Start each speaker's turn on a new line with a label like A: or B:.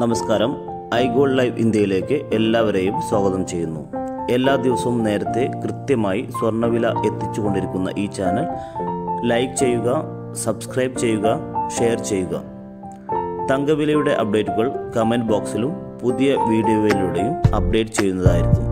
A: നമസ്കാരം. ഐഗോൾഡ് ലൈവ് ഇന്ത്യയിലേക്ക് എല്ലാവരെയും സ്വാഗതം ചെയ്യുന്നു. എല്ലാ ദിവസവും നേരത്തെ കൃത്യമായി സ്വർണ്ണവില എത്തിച്ചുകൊണ്ടിരിക്കുന്ന ഈ ചാനൽ ലൈക്ക് ചെയ്യുക, സബ്സ്ക്രൈബ് ചെയ്യുക, ഷെയർ ചെയ്യുക. തങ്കവിലയുടെ അപ്ഡേറ്റുകൾ കമൻറ്റ് ബോക്സിലും പുതിയ വീഡിയോയിലൂടെയും അപ്ഡേറ്റ് ചെയ്യുന്നതായിരിക്കും.